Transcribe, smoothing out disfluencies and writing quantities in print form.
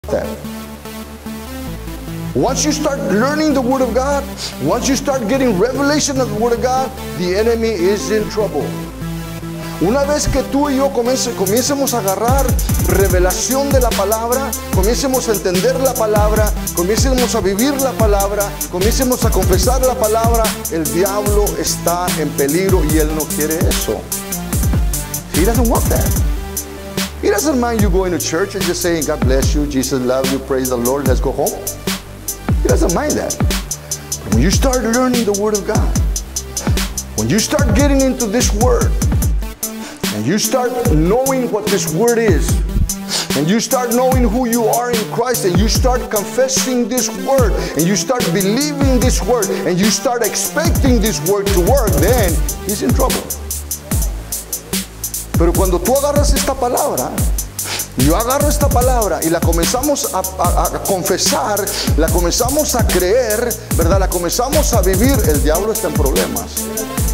that. Once you start learning the Word of God, once you start getting revelation of the Word of God, the enemy is in trouble. Una vez que tú y yo comienzamos a agarrar revelación de la palabra, comienzamos a entender la palabra, comienzamos a vivir la palabra, comienzamos a confesar la palabra, el diablo está en peligro y él no quiere eso. He doesn't want that. He doesn't mind you going to church and just saying, God bless you, Jesus loves you, praise the Lord, let's go home. He doesn't mind that. But when you start learning the Word of God, when you start getting into this Word, and you start knowing what this Word is, and you start knowing who you are in Christ, and you start confessing this Word, and you start believing this Word, and you start expecting this Word to work, then he's in trouble. Pero cuando tú agarras esta palabra, yo agarro esta palabra y la comenzamos a confesar, la comenzamos a creer, ¿verdad? La comenzamos a vivir, el diablo está en problemas.